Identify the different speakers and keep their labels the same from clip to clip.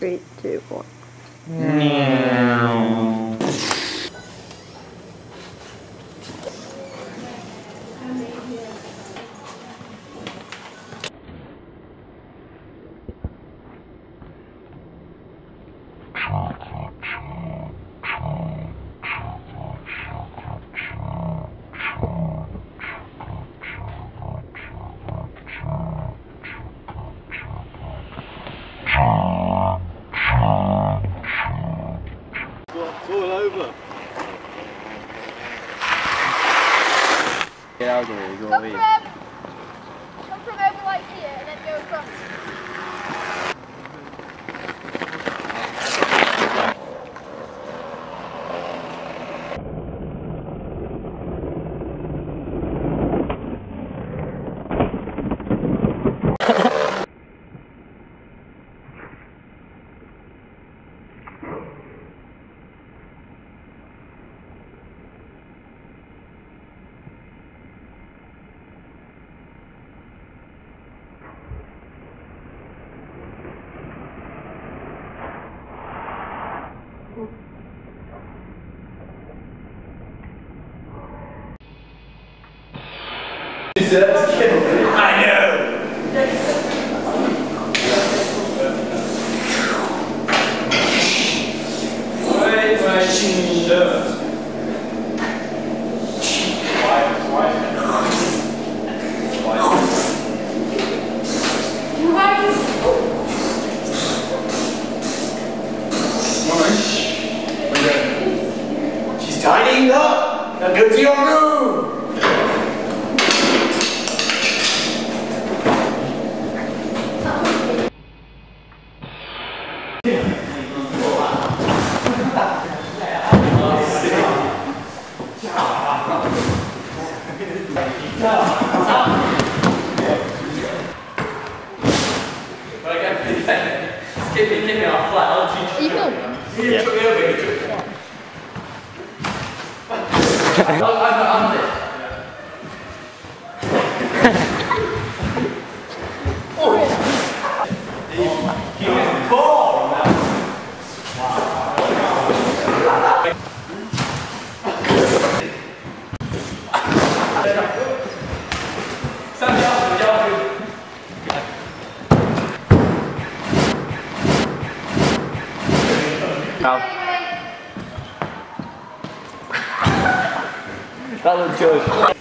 Speaker 1: 3, 2, 1.
Speaker 2: Meow.
Speaker 3: It's all over.
Speaker 2: Get out of the way, go away.
Speaker 4: Come from over like here and then go across.
Speaker 3: I know! Wait, my shirt. She's tidying up! Now go to your room! Keep it off flat, I'll teach you.
Speaker 1: You
Speaker 3: Took me over, you took me. I'm this. Keep it ball now. Stand up, jump.
Speaker 2: That looked good.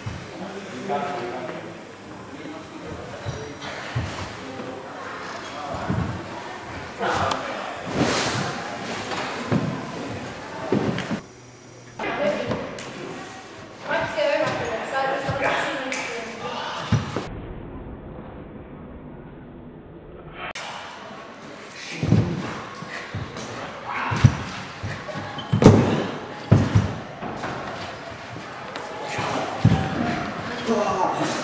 Speaker 3: Oh.